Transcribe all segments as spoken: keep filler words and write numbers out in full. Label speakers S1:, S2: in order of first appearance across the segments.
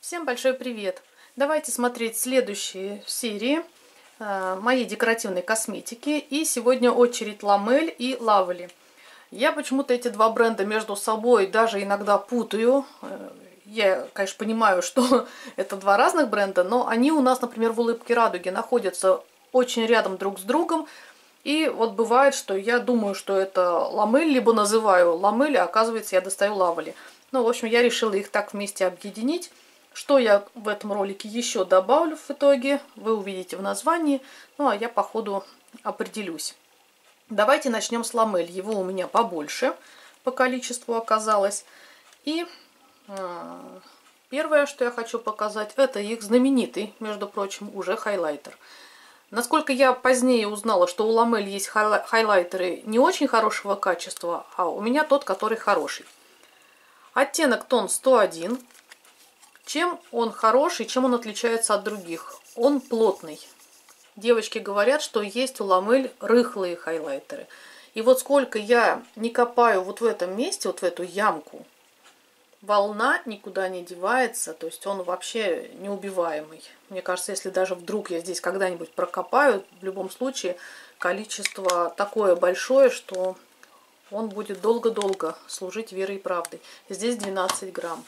S1: Всем большой привет! Давайте смотреть следующие серии э, моей декоративной косметики. И сегодня очередь Ламель и Лавели. Я почему-то эти два бренда между собой даже иногда путаю. Я, конечно, понимаю, что это два разных бренда, но они у нас, например, в Улыбке Радуги находятся очень рядом друг с другом. И вот бывает, что я думаю, что это Ламель, либо называю Ламель, а оказывается я достаю Лавели. Ну, в общем, я решила их так вместе объединить. Что я в этом ролике еще добавлю в итоге, вы увидите в названии. Ну, а я по ходу определюсь. Давайте начнем с Ламель. Его у меня побольше по количеству оказалось. И э, первое, что я хочу показать, это их знаменитый, между прочим, уже хайлайтер. Насколько я позднее узнала, что у Ламель есть хайлайтеры не очень хорошего качества, а у меня тот, который хороший. Оттенок тон сто один. Чем он хороший, чем он отличается от других? Он плотный. Девочки говорят, что есть у Ламель рыхлые хайлайтеры. И вот сколько я не копаю вот в этом месте, вот в эту ямку, волна никуда не девается, то есть он вообще неубиваемый. Мне кажется, если даже вдруг я здесь когда-нибудь прокопаю, в любом случае количество такое большое, что он будет долго-долго служить верой и правдой. Здесь двенадцать грамм.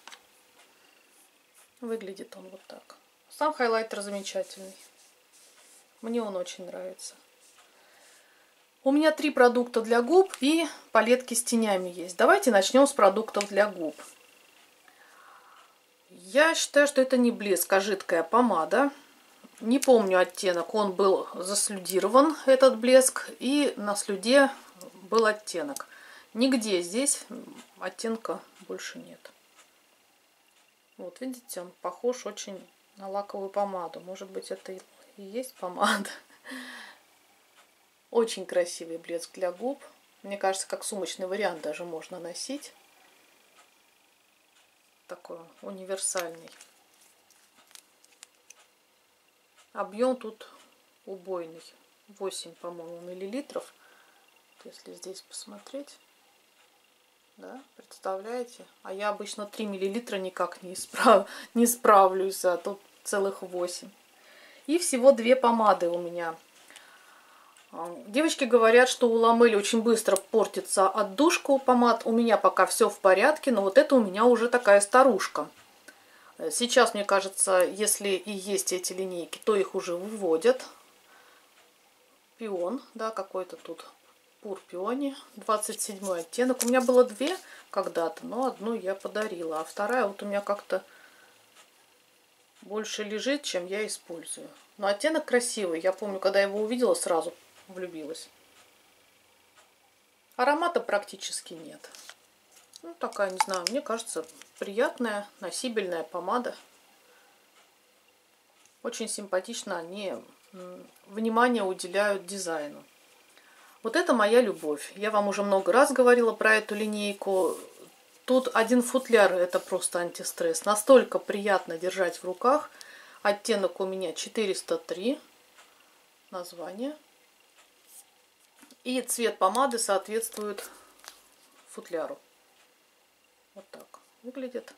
S1: Выглядит он вот так. Сам хайлайтер замечательный. Мне он очень нравится. У меня три продукта для губ и палетки с тенями есть. Давайте начнем с продуктов для губ. Я считаю, что это не блеск, а жидкая помада. Не помню оттенок. Он был заслюдирован, этот блеск, и на слюде был оттенок. Нигде здесь оттенка больше нет. Вот, видите, он похож очень на лаковую помаду. Может быть, это и есть помада. Очень красивый блеск для губ. Мне кажется, как сумочный вариант даже можно носить. Такой универсальный. Объем тут убойный. восемь, по-моему, миллилитров. Если здесь посмотреть. Да, представляете? А я обычно три миллилитра никак не, исправ... не справлюсь, а тут целых восемь. И всего две помады у меня. Девочки говорят, что у Ламель очень быстро портится отдушка у помад. У меня пока все в порядке, но вот это у меня уже такая старушка. Сейчас, мне кажется, если и есть эти линейки, то их уже выводят. Пион, да, какой-то тут. Пур пиони, двадцать седьмой оттенок. У меня было две когда-то, но одну я подарила, а вторая вот у меня как-то больше лежит, чем я использую. Но оттенок красивый. Я помню, когда я его увидела, сразу влюбилась. Аромата практически нет. Ну, такая, не знаю, мне кажется, приятная, носибельная помада. Очень симпатично они внимание уделяют дизайну. Вот это моя любовь. Я вам уже много раз говорила про эту линейку. Тут один футляр, это просто антистресс. Настолько приятно держать в руках. Оттенок у меня четыреста три. Название. И цвет помады соответствует футляру. Вот так выглядит.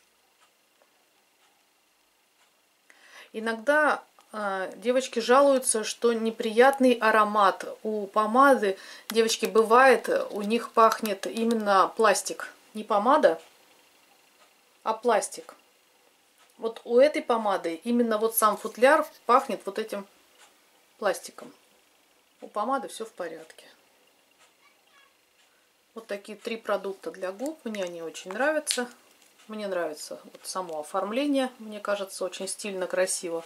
S1: Иногда девочки жалуются, что неприятный аромат у помады. Девочки, бывает, у них пахнет именно пластик. Не помада, а пластик. Вот у этой помады именно вот сам футляр пахнет вот этим пластиком. У помады все в порядке. Вот такие три продукта для губ. Мне они очень нравятся. Мне нравится вот само оформление. Мне кажется, очень стильно, красиво.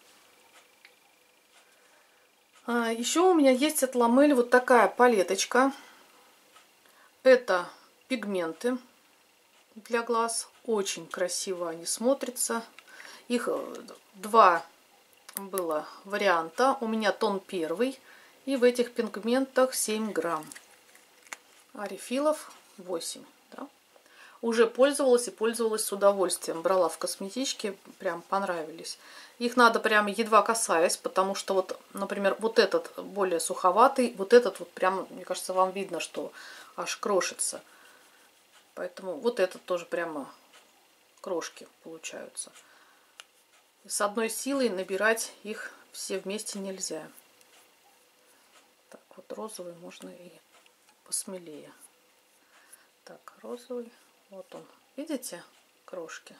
S1: А еще у меня есть от Ламель вот такая палеточка. Это пигменты для глаз. Очень красиво они смотрятся. Их два было варианта. У меня тон первый. И в этих пигментах семь грамм. А рефилов восемь. Да? Уже пользовалась и пользовалась с удовольствием. Брала в косметичке. Прям понравились. Их надо прямо едва касаясь, потому что вот, например, вот этот более суховатый. Вот этот вот прям, мне кажется, вам видно, что аж крошится. Поэтому вот этот тоже прямо крошки получаются. С одной силой набирать их все вместе нельзя. Так, вот розовый можно и посмелее. Так, розовый. Вот он. Видите крошки?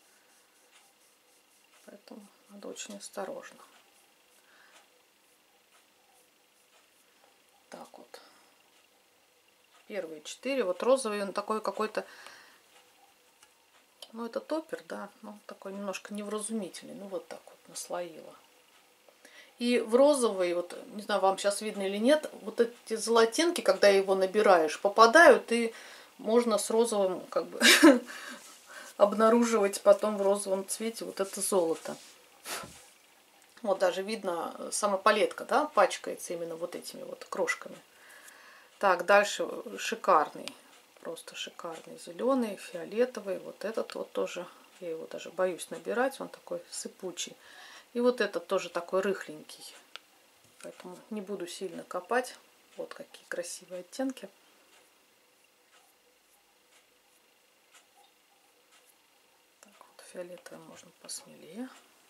S1: Поэтому надо очень осторожно. Так вот. Первые четыре. Вот розовый, он такой какой-то... Ну, это топпер, да. Ну, такой немножко невразумительный. Ну, вот так вот наслоила. И в розовый, вот, не знаю, вам сейчас видно или нет, вот эти золотинки, когда его набираешь, попадают, и можно с розовым, как бы, обнаруживать потом в розовом цвете вот это золото. Вот даже видно, сама палетка, да, пачкается именно вот этими вот крошками. Так, дальше шикарный, просто шикарный зеленый, фиолетовый. Вот этот вот тоже, я его даже боюсь набирать, он такой сыпучий. И вот этот тоже такой рыхленький. Поэтому не буду сильно копать. Вот какие красивые оттенки. Так вот, фиолетовый можно посмелее.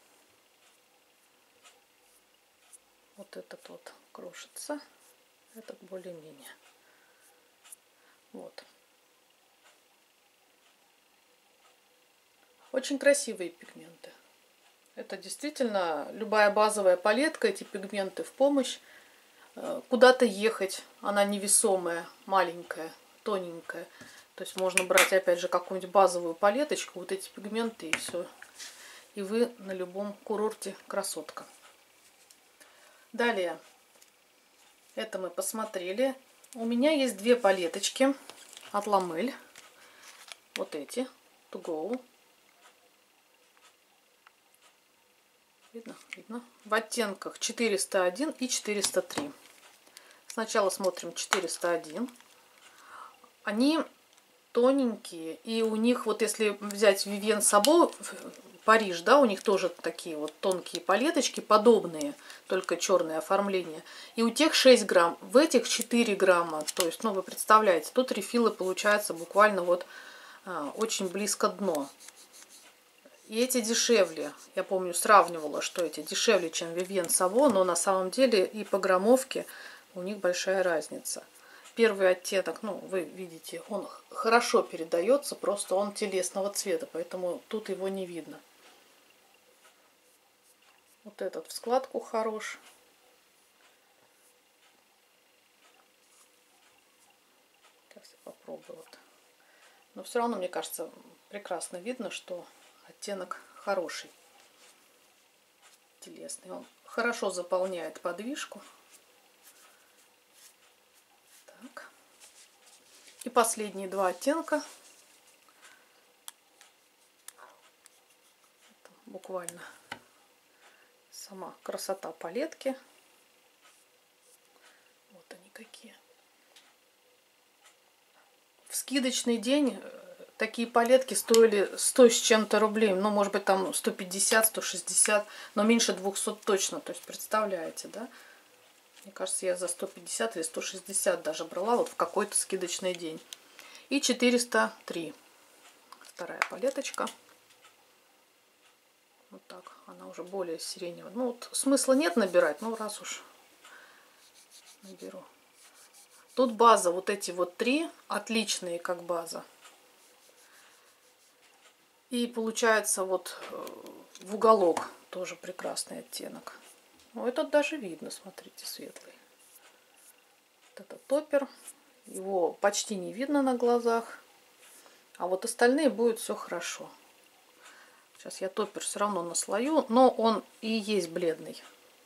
S1: Вот этот вот крошится. Этот более-менее. Вот. Очень красивые пигменты. Это действительно любая базовая палетка, эти пигменты в помощь. Куда-то ехать, она невесомая, маленькая, тоненькая. То есть можно брать опять же какую-нибудь базовую палеточку, вот эти пигменты и все. И вы на любом курорте красотка. Далее, это мы посмотрели. У меня есть две палеточки от Ламель. Вот эти, To Go. Видно? Видно. В оттенках четыреста один и четыреста три. Сначала смотрим четыреста один. Они тоненькие. И у них, вот если взять Vivienne Sabo, Париж, да, у них тоже такие вот тонкие палеточки, подобные, только черное оформление. И у тех шесть грамм, в этих четыре грамма. То есть, ну, вы представляете, тут рефилы получаются буквально вот а, очень близко дно. И эти дешевле. Я помню, сравнивала, что эти дешевле, чем Vivienne Sabo, но на самом деле и по граммовке у них большая разница. Первый оттенок, ну, вы видите, он хорошо передается, просто он телесного цвета, поэтому тут его не видно. Вот этот в складку хорош. Сейчас я попробую. Вот. Но все равно, мне кажется, прекрасно видно, что оттенок хороший, телесный. Он хорошо заполняет подвижку. Так. И последние два оттенка. Это буквально сама красота палетки. Вот они какие. В скидочный день такие палетки стоили сто с чем-то рублей. Ну, может быть, там сто пятьдесят, сто шестьдесят, но меньше двухсот точно. То есть, представляете, да? Мне кажется, я за сто пятьдесят или сто шестьдесят даже брала вот в какой-то скидочный день. И четыреста три. Вторая палеточка. Вот так. Она уже более сиреневая. Ну, вот смысла нет набирать, ну, раз уж наберу. Тут база, вот эти вот три, отличные как база. И получается вот в уголок тоже прекрасный оттенок. Ну, этот даже видно, смотрите, светлый. Вот это топпер. Его почти не видно на глазах. А вот остальные будет все хорошо. Сейчас я топпер все равно наслою, но он и есть бледный.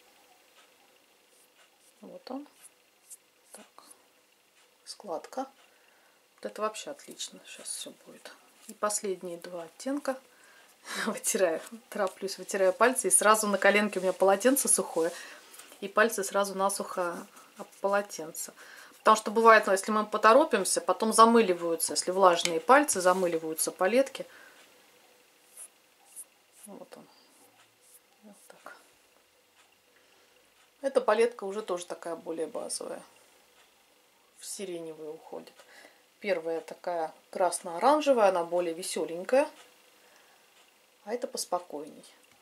S1: Вот он. Так. Складка. Вот это вообще отлично. Сейчас все будет. И последние два оттенка. Вытираю, тороплюсь, вытираю пальцы. И сразу на коленке у меня полотенце сухое. И пальцы сразу насухо об полотенце. Потому что бывает, ну, если мы поторопимся, потом замыливаются. Если влажные пальцы, замыливаются палетки. Вот он. Вот так. Эта палетка уже тоже такая более базовая. В сиреневую уходит. Первая такая красно-оранжевая, она более веселенькая. а это поспокойней.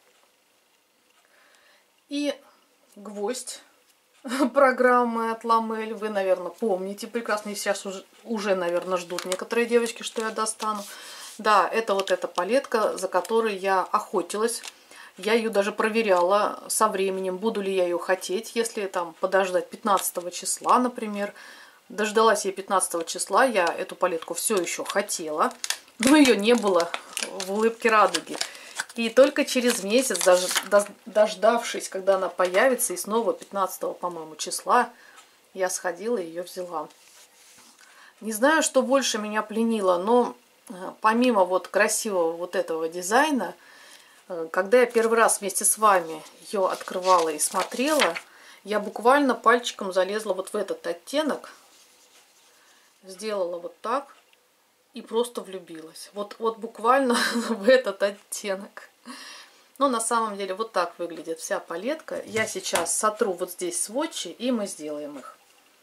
S1: И гвоздь программы от Ламель вы, наверное, помните прекрасно. И сейчас уже, уже, наверное, ждут некоторые девочки, что я достану. Да, это вот эта палетка, за которой я охотилась. Я ее даже проверяла со временем, буду ли я ее хотеть, если там подождать пятнадцатого числа, например. Дождалась я пятнадцатого числа, я эту палетку все еще хотела, но ее не было в улыбке радуги. И только через месяц, даже дождавшись, когда она появится, и снова пятнадцатого, по-моему, числа, я сходила и ее взяла. Не знаю, что больше меня пленило, но помимо вот красивого вот этого дизайна, когда я первый раз вместе с вами ее открывала и смотрела, я буквально пальчиком залезла вот в этот оттенок, сделала вот так и просто влюбилась. Вот, вот буквально в этот оттенок. Но на самом деле вот так выглядит вся палетка. Я сейчас сотру вот здесь сводчи, и мы сделаем их.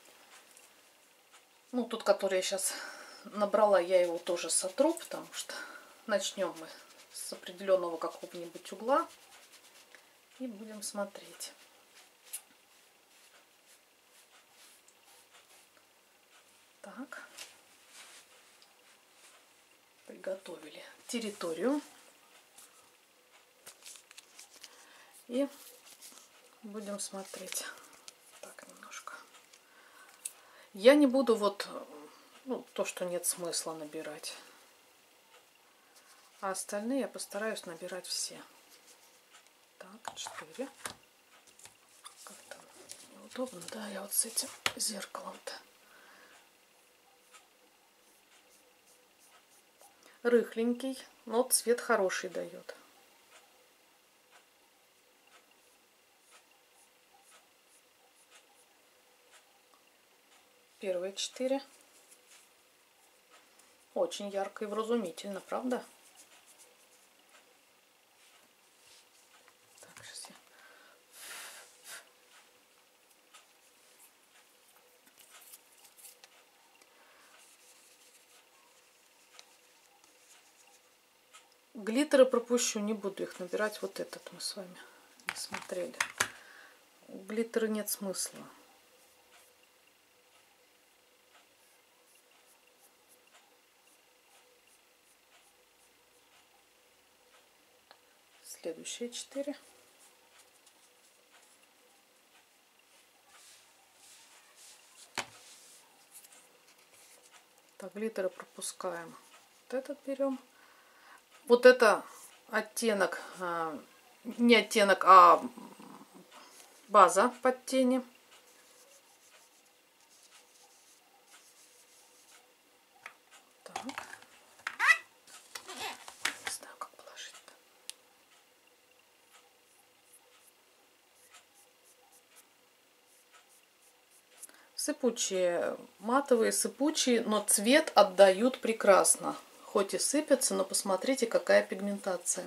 S1: Ну, тут, который я сейчас набрала, я его тоже сотру, потому что начнем мы с определенного какого-нибудь угла и будем смотреть. Так, приготовили территорию и будем смотреть. Так, немножко. Я не буду вот, ну, то, что нет смысла набирать. А остальные я постараюсь набирать все. Так, четыре. Как-то неудобно, да, я вот с этим зеркалом-то. Рыхленький, но цвет хороший дает. Первые четыре. Очень ярко и вразумительно, правда? Так, сейчас я... Глиттеры пропущу, не буду их набирать. Вот этот мы с вами не смотрели. Глиттеры нет смысла. Следующие четыре. Так, глиттеры пропускаем. Вот этот берем. Вот это оттенок, не оттенок, а база под тени. Так. Не знаю, как положить-то. Сыпучие, матовые, сыпучие, но цвет отдают прекрасно. Хоть и сыпятся, но посмотрите, какая пигментация.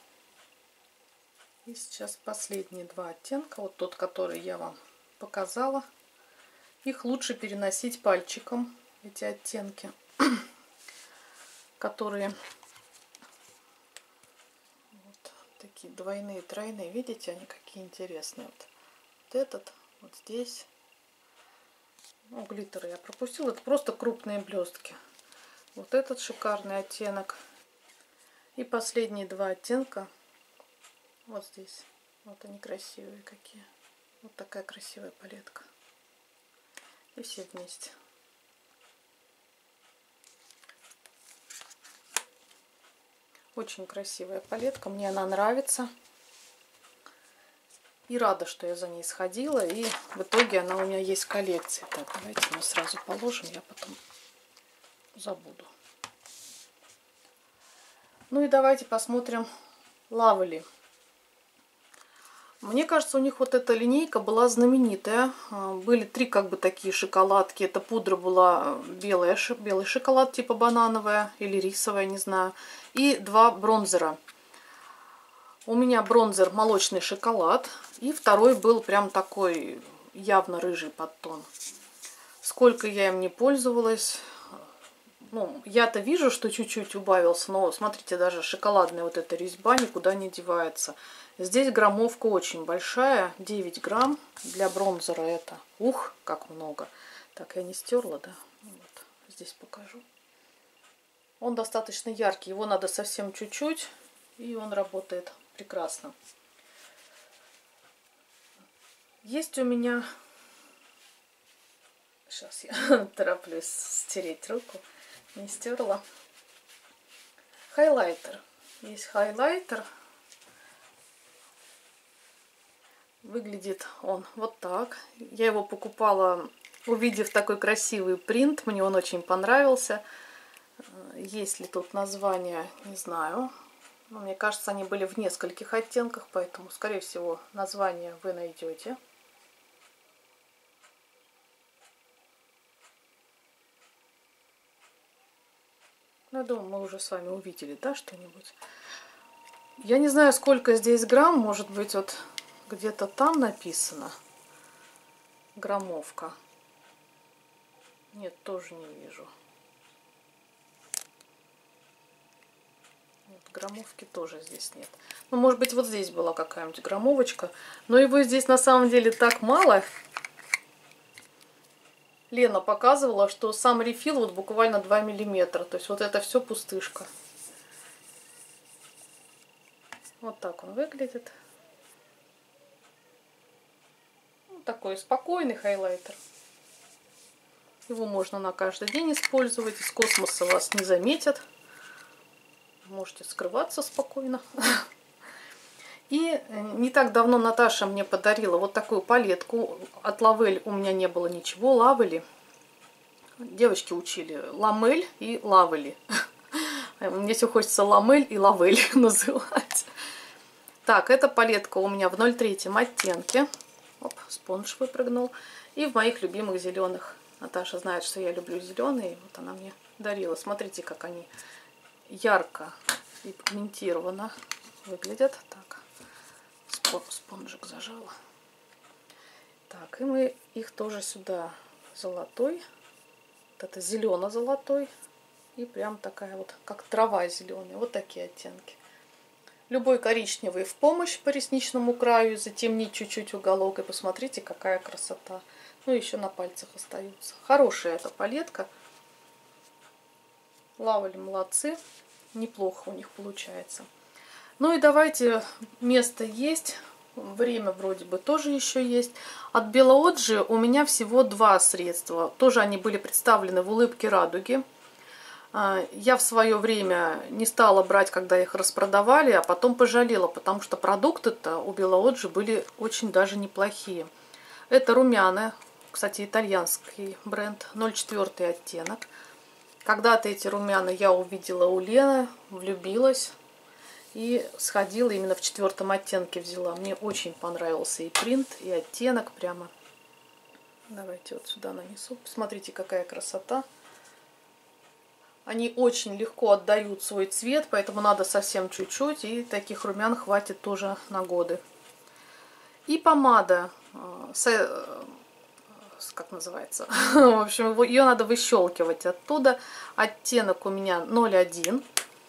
S1: И сейчас последние два оттенка, вот тот, который я вам показала. Их лучше переносить пальчиком, эти оттенки, которые вот такие двойные, тройные. Видите, они какие интересные. Вот, вот этот, вот здесь. Ну, глиттеры я пропустила. Это просто крупные блестки. Вот этот шикарный оттенок. И последние два оттенка вот здесь. Вот они красивые какие. Вот такая красивая палетка. И все вместе. Очень красивая палетка. Мне она нравится. И рада, что я за ней сходила. И в итоге она у меня есть в коллекции. Так, давайте мы сразу положим. Я потом забуду. Ну и давайте посмотрим Lavely. Мне кажется, у них вот эта линейка была знаменитая. Были три как бы такие шоколадки. Эта пудра была белая, белый шоколад типа банановая или рисовая, не знаю. И два бронзера. У меня бронзер молочный шоколад. И второй был прям такой явно рыжий подтон. Сколько я им не пользовалась, Ну, я-то вижу, что чуть-чуть убавился, но смотрите, даже шоколадная вот эта резьба никуда не девается. Здесь граммовка очень большая, девять грамм. Для бронзера это. Ух, как много. Так, я не стерла, да? Вот, здесь покажу. Он достаточно яркий, его надо совсем чуть-чуть, и он работает прекрасно. Есть у меня... Сейчас я тороплюсь стереть руку. Не стерла. Хайлайтер. Есть хайлайтер. Выглядит он вот так. Я его покупала, увидев такой красивый принт. Мне он очень понравился. Есть ли тут название, не знаю. Но мне кажется, они были в нескольких оттенках, поэтому, скорее всего, название вы найдете. Ну, я думаю, мы уже с вами увидели, да, что-нибудь. Я не знаю, сколько здесь грамм. Может быть, вот где-то там написано. Граммовка. Нет, тоже не вижу. Нет, граммовки тоже здесь нет. Ну, может быть, вот здесь была какая-нибудь граммовочка. Но его здесь на самом деле так мало. Лена показывала, что сам рефил вот буквально два миллиметра. То есть вот это все пустышка. Вот так он выглядит. Вот такой спокойный хайлайтер. Его можно на каждый день использовать. Из космоса вас не заметят. Можете скрываться спокойно. И не так давно Наташа мне подарила вот такую палетку. От Лавель у меня не было ничего. Лавели. Девочки учили ламель и лавели. Мне все хочется ламель и лавель называть. Так, эта палетка у меня в ноль три оттенке. Оп, спонж выпрыгнул. И в моих любимых зеленых. Наташа знает, что я люблю зеленые. Вот она мне дарила. Смотрите, как они ярко и пигментированно выглядят. Так. Спонжик зажала. Так, и мы их тоже сюда золотой. Вот это зелено-золотой. И прям такая вот, как трава зеленая. Вот такие оттенки. Любой коричневый в помощь по ресничному краю. Затемнить чуть-чуть уголок. И посмотрите, какая красота. Ну, еще на пальцах остаются. Хорошая эта палетка. Лавель молодцы. Неплохо у них получается. Ну и давайте, место есть, время вроде бы тоже еще есть. От Белооджи у меня всего два средства. Тоже они были представлены в улыбке радуги. Я в свое время не стала брать, когда их распродавали, а потом пожалела, потому что продукты-то у Белооджи были очень даже неплохие. Это румяна, кстати, итальянский бренд, ноль четыре оттенок. Когда-то эти румяна я увидела у Лены, влюбилась. И сходила именно в четвертом оттенке взяла. Мне очень понравился и принт, и оттенок прямо. Давайте вот сюда нанесу. Посмотрите, какая красота. Они очень легко отдают свой цвет, поэтому надо совсем чуть-чуть. И таких румян хватит тоже на годы. И помада. Как называется? В общем, ее надо выщелкивать оттуда. Оттенок у меня ноль один.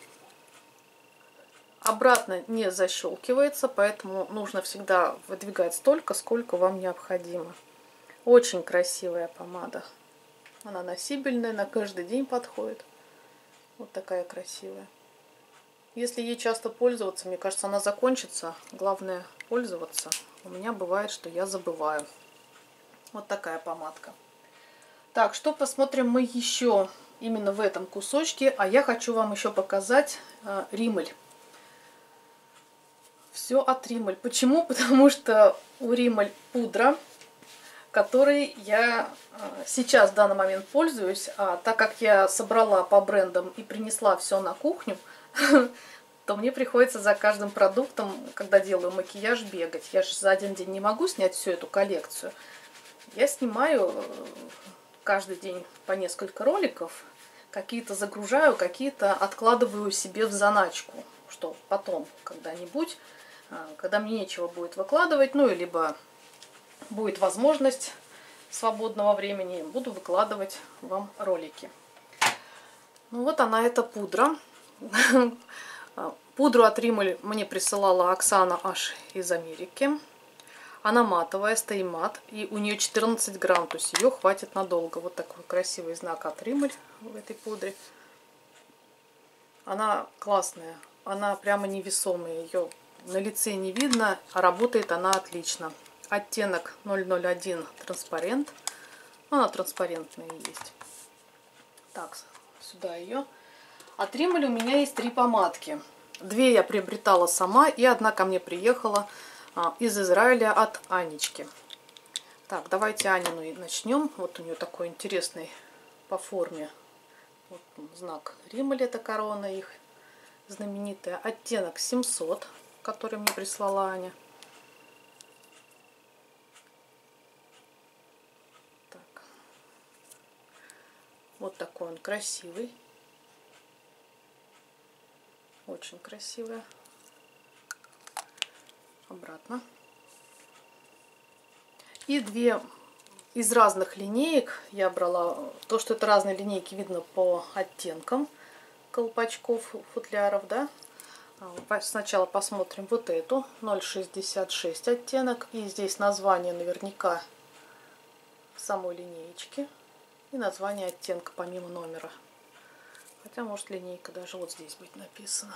S1: Обратно не защелкивается, поэтому нужно всегда выдвигать столько, сколько вам необходимо. Очень красивая помада. Она носибельная, на каждый день подходит. Вот такая красивая. Если ей часто пользоваться, мне кажется, она закончится. Главное пользоваться. У меня бывает, что я забываю. Вот такая помадка. Так, что посмотрим мы еще именно в этом кусочке. А я хочу вам еще показать э, Римель. Все от Римель. Почему? Потому что у Римель пудра, которой я сейчас в данный момент пользуюсь. А так как я собрала по брендам и принесла все на кухню, то мне приходится за каждым продуктом, когда делаю макияж, бегать. Я же за один день не могу снять всю эту коллекцию. Я снимаю каждый день по несколько роликов. Какие-то загружаю, какие-то откладываю себе в заначку. Что потом когда-нибудь, когда мне нечего будет выкладывать, ну, и либо будет возможность свободного времени, буду выкладывать вам ролики. Ну вот она, эта пудра. Пудру от Rimmel мне присылала Оксана аж из Америки. Она матовая, стеймат, и у нее четырнадцать грамм, то есть ее хватит надолго. Вот такой красивый знак от Rimmel в этой пудре. Она классная, она прямо невесомая, ее на лице не видно, а работает она отлично. Оттенок ноль ноль один транспарент, она транспарентная есть. Так, сюда ее. От Rimmel у меня есть три помадки. Две я приобретала сама, и одна ко мне приехала а, из Израиля от Анечки. Так, давайте Анину и начнем. Вот у нее такой интересный по форме вот знак Rimmel, это корона их знаменитая. Оттенок семьсот, который мне прислала Аня. Так. Вот такой он красивый. Очень красивая. Обратно. И две из разных линеек я брала. То, что это разные линейки, видно по оттенкам колпачков, футляров, да. Сначала посмотрим вот эту, ноль шестьдесят шесть оттенок. И здесь название наверняка в самой линеечке. И название оттенка помимо номера. Хотя, может, линейка даже вот здесь будет написана.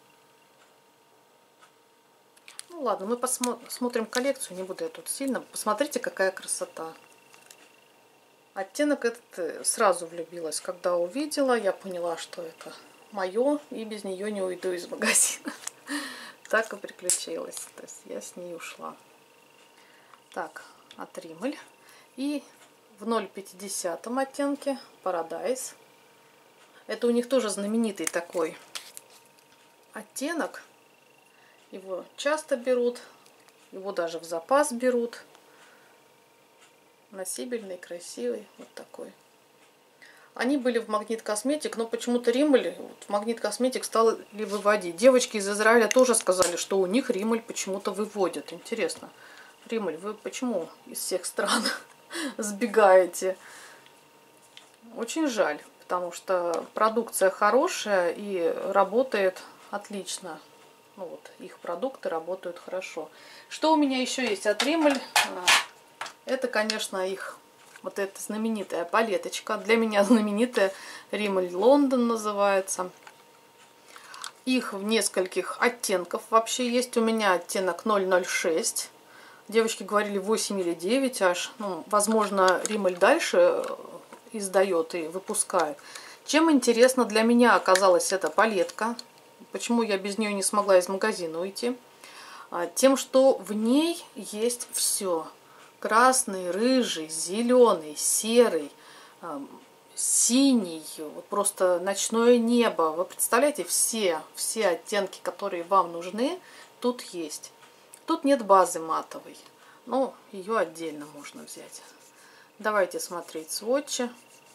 S1: Ну ладно, мы посмотрим коллекцию, не буду я тут сильно. Посмотрите, какая красота. Оттенок этот сразу влюбилась. Когда увидела, я поняла, что это мое, и без нее не уйду из магазина. Так и приключилось. То есть я с ней ушла. Так, от Rimmel. И в ноль пятьдесят оттенке Paradise. Это у них тоже знаменитый такой оттенок. Его часто берут, его даже в запас берут. Носибельный, красивый, вот такой. Они были в Магнит Косметик, но почему-то Rimmel вот, в Магнит Косметик стали выводить. Девочки из Израиля тоже сказали, что у них Rimmel почему-то выводят. Интересно, Rimmel, вы почему из всех стран сбегаете? Очень жаль. Потому что продукция хорошая и работает отлично. Ну вот, их продукты работают хорошо. Что у меня еще есть от Rimmel? Это, конечно, их вот эта знаменитая палеточка. Для меня знаменитая Rimmel London называется. Их в нескольких оттенков вообще есть. У меня оттенок ноль ноль шесть. Девочки говорили восемь или девять аж. Ну, возможно, Rimmel дальше издает и выпускает. Чем интересно для меня оказалась эта палетка, почему я без нее не смогла из магазина уйти, тем, что в ней есть все. Красный, рыжий, зеленый, серый, синий, вот просто ночное небо. Вы представляете, все, все оттенки, которые вам нужны, тут есть. Тут нет базы матовой, но ее отдельно можно взять. Давайте смотреть сводчи.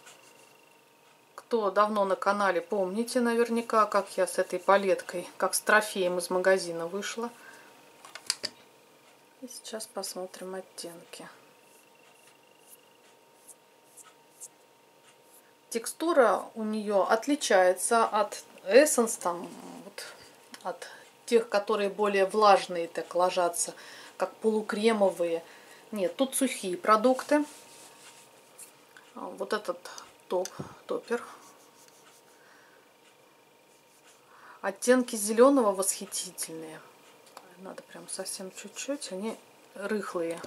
S1: Кто давно на канале, помните наверняка, как я с этой палеткой, как с трофеем из магазина вышла. И сейчас посмотрим оттенки. Текстура у нее отличается от Essence, там, вот, от тех, которые более влажные так ложатся, как полукремовые. Нет, тут сухие продукты. Вот этот топ, топер. Оттенки зеленого восхитительные. Надо прям совсем чуть-чуть. Они рыхлые.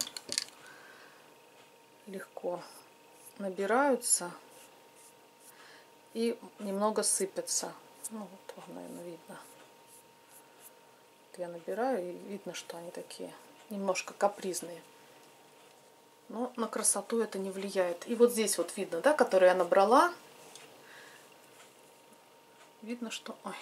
S1: Легко набираются. И немного сыпятся. Ну, вот вам, наверное, видно. Вот я набираю, и видно, что они такие немножко капризные. Но на красоту это не влияет. И вот здесь вот видно, да, который я набрала. Видно, что... Ой.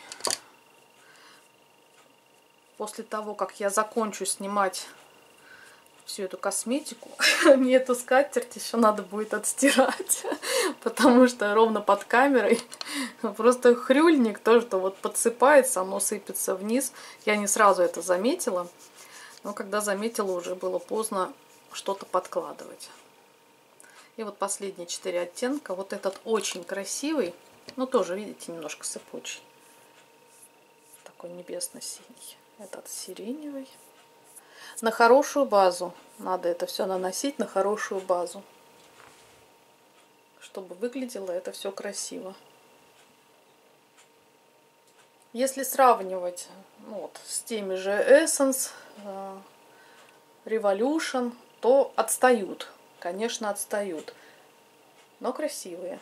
S1: После того, как я закончу снимать всю эту косметику, мне эту скатерть еще надо будет отстирать. Потому что ровно под камерой просто хрюльник, то, что вот подсыпается, оно сыпется вниз. Я не сразу это заметила. Но когда заметила, уже было поздно что-то подкладывать. И вот последние четыре оттенка. Вот этот очень красивый. Ну, тоже, видите, немножко сыпучий. Такой небесно-синий. Этот сиреневый. На хорошую базу. Надо это все наносить на хорошую базу. Чтобы выглядело это все красиво. Если сравнивать ну, вот, с теми же Essence, Revolution, то отстают. Конечно, отстают. Но красивые.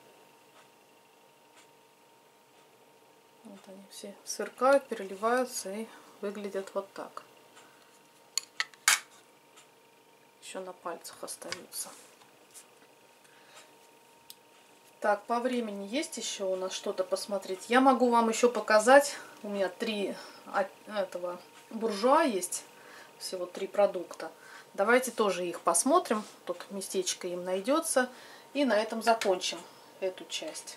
S1: Вот они все сверкают, переливаются и выглядят вот так. Еще на пальцах остаются. Так, по времени есть еще у нас что-то посмотреть? Я могу вам еще показать. У меня три этого буржуа есть. Всего три продукта. Давайте тоже их посмотрим. Тут местечко им найдется. И на этом закончим эту часть.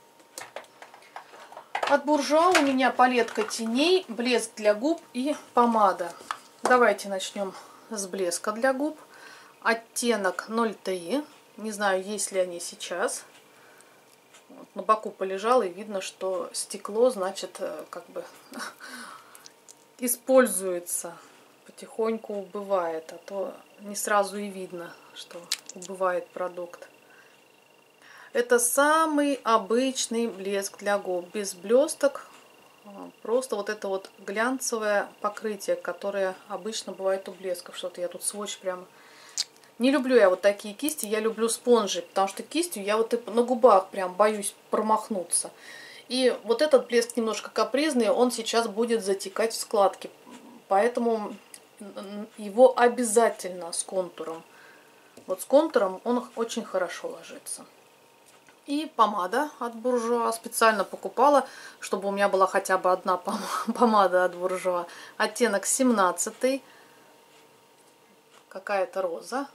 S1: От буржуа у меня палетка теней, блеск для губ и помада. Давайте начнем с блеска для губ. Оттенок ноль три. Не знаю, есть ли они сейчас. Вот, на боку полежало и видно, что стекло, значит, как бы используется. Потихоньку убывает, а то не сразу и видно, что убывает продукт. Это самый обычный блеск для губ, без блесток, просто вот это вот глянцевое покрытие, которое обычно бывает у блесков. Что-то я тут сводч прямо... Не люблю я вот такие кисти, я люблю спонжи, потому что кистью я вот на губах прям боюсь промахнуться. И вот этот блеск немножко капризный, он сейчас будет затекать в складки, поэтому его обязательно с контуром. Вот с контуром он очень хорошо ложится. И помада от буржуа. Специально покупала, чтобы у меня была хотя бы одна помада от буржуа. Оттенок семнадцатый. Какая-то роза.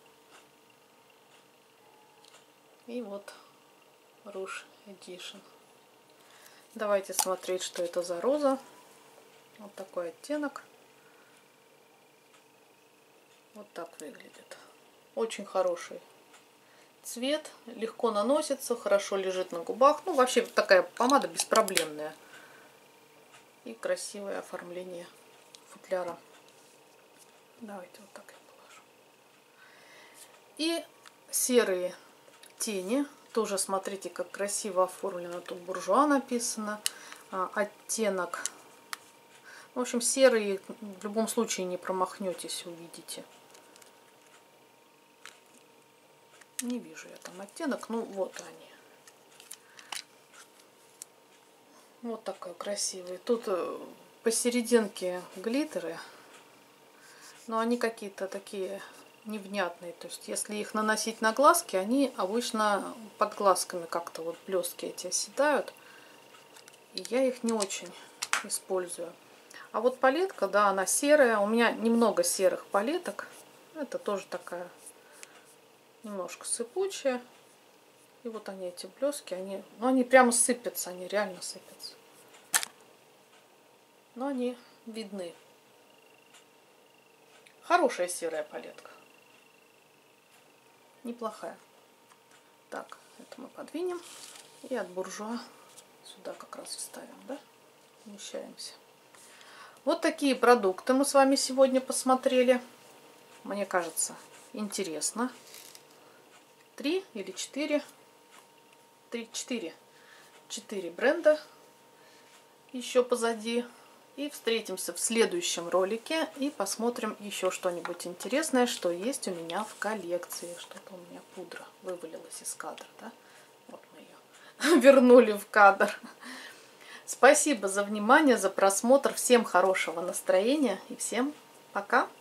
S1: И вот Rouge Edition. Давайте смотреть, что это за роза. Вот такой оттенок. Вот так выглядит. Очень хороший цвет, легко наносится, хорошо лежит на губах. Ну, вообще такая помада беспроблемная. И красивое оформление футляра. Давайте вот так я положу. И серые тени. Тоже смотрите, как красиво оформлено. Тут буржуа написано. А, оттенок. В общем, серые в любом случае не промахнетесь, увидите. Не вижу я там оттенок, ну вот они. Вот такой красивый. Тут посерединке глиттеры, но они какие-то такие невнятные. То есть, если их наносить на глазки, они обычно под глазками как-то вот блестки эти оседают. И я их не очень использую. А вот палетка, да, она серая. У меня немного серых палеток. Это тоже такая... немножко сыпучая. И вот они, эти блески, они, ну, они прямо сыпятся, они реально сыпятся. Но они видны. Хорошая серая палетка. Неплохая. Так, это мы подвинем. И от буржуа сюда как раз вставим, да? Вмещаемся. Вот такие продукты мы с вами сегодня посмотрели. Мне кажется, интересно. Три или четыре, три, четыре, четыре бренда еще позади. И встретимся в следующем ролике и посмотрим еще что-нибудь интересное, что есть у меня в коллекции. Что-то у меня пудра вывалилась из кадра, да? Вот мы ее вернули в кадр. Спасибо за внимание, за просмотр. Всем хорошего настроения и всем пока!